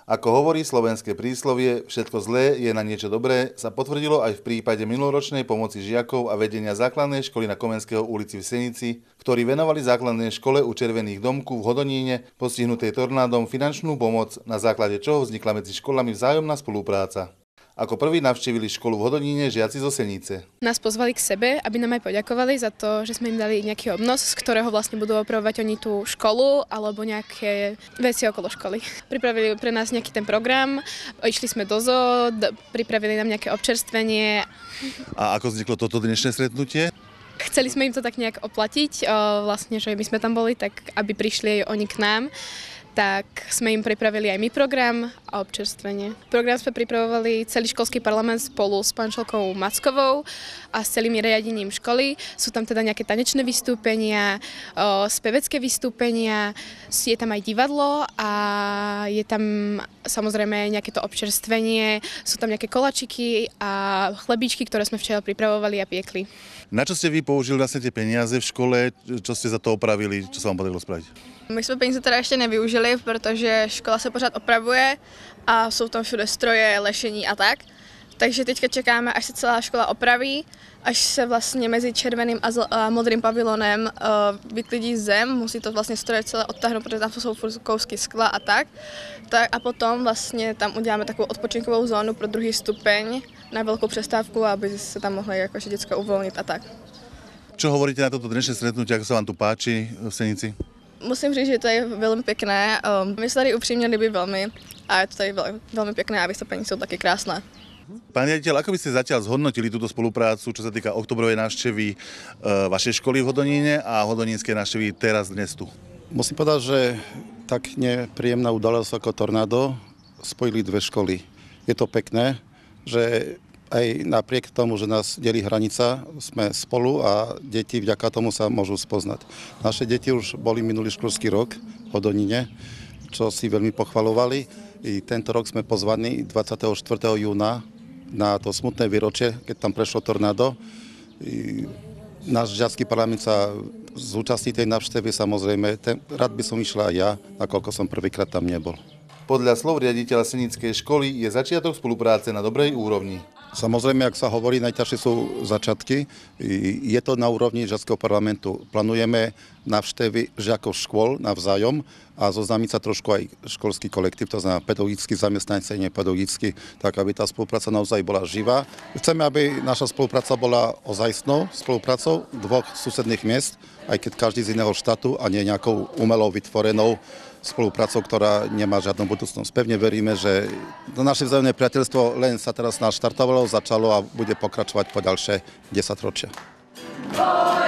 Ako hovorí slovenské príslovie, všetko zlé je na niečo dobré, sa potvrdilo aj v prípade minuloročnej pomoci žiakov a vedenia základnej školy na Komenského ulici v Senici, ktorí venovali základnej škole u Červených domku v Hodoníne postihnutej tornádom finančnú pomoc, na základe čoho vznikla medzi školami vzájomná spolupráca. Ako prví navštívili školu v Hodoníne žiaci zo Senice. Nás pozvali k sebe, aby nám aj poďakovali za to, že sme im dali nejaký obnos, z ktorého vlastne budú opravovať oni tú školu alebo nejaké veci okolo školy. Pripravili pre nás nejaký ten program, išli sme do zoo, pripravili nám nejaké občerstvenie. A ako vzniklo toto dnešné stretnutie? Chceli sme im to tak nejak oplatiť, vlastne, že my sme tam boli, tak aby prišli aj oni k nám. Tak sme im pripravili aj my program a občerstvenie. Program sme pripravovali celý školský parlament spolu s pančelkou Mackovou a s celým riadením školy. Sú tam teda nejaké tanečné vystúpenia, spevecké vystúpenia, je tam aj divadlo a je tam samozrejme nejaké to občerstvenie, sú tam nejaké kolačiky a chlebíčky, ktoré sme včera pripravovali a piekli. Na čo ste vy použili vlastne tie peniaze v škole? Čo ste za to opravili? Čo sa vám podarilo spraviť? My jsme peníze teda ještě nevyužili, protože škola se pořád opravuje a jsou tam všude stroje, lešení a tak. Takže teďka čekáme, až se celá škola opraví, až se vlastně mezi červeným a modrým pavilonem vyklidí zem, musí to vlastně stroje celé odtáhnout, protože tam jsou furt kousky skla a tak. A potom vlastně tam uděláme takovou odpočinkovou zónu pro druhý stupeň na velkou přestávku, aby se tam mohly jakože děcka uvolnit a tak. Čo hovoríte na toto dnešné stretnutie, ako sa vám tu páči v Senici? Musím říct, že to je velmi pěkné. My se tady upřímně líbí velmi a je to tady velmi pěkné a vystoupení jsou taky krásné. Pán riaditeľ, ako by ste zatiaľ zhodnotili túto spoluprácu, čo sa týka oktobrovej návštevy vašej školy v Hodoníne a hodonínskej návštevy teraz dnes tu? Musím povedať, že tak nepríjemná udalosť ako tornádo spojili dve školy. Je to pekné, že aj napriek tomu, že nás delí hranica, sme spolu a deti vďaka tomu sa môžu spoznať. Naše deti už boli minulý školský rok v Hodoníne, čo si veľmi pochvalovali. I tento rok sme pozvaní 24. júna na to smutné výročie, keď tam prešlo tornádo. Náš žiacky parlament sa zúčastní tej návštevy, samozrejme. Rád by som išla aj ja, nakoľko som prvýkrát tam nebol. Podľa slov riaditeľa Senickej školy je začiatok spolupráce na dobrej úrovni. Samozrejme, ak sa hovorí, najťažšie sú začiatky. Je to na úrovni žiackého parlamentu. Plánujeme návštevy žiakov škôl navzájom a zoznámiť sa trošku aj školský kolektív, to znamená pedagogický zamestnanci, nepedagogický, tak aby tá spolupráca naozaj bola živá. Chceme, aby naša spolupráca bola ozajstnou spoluprácou dvoch susedných miest, aj keď každý z iného štátu a nie nejakou umelou vytvorenou spoluprácou, ktorá nemá žiadnu budúcnosť. Pevne veríme, že naše vzájomné priateľstvo len sa teraz naštartovalo, začalo a bude pokračovať po ďalšie 10 ročia.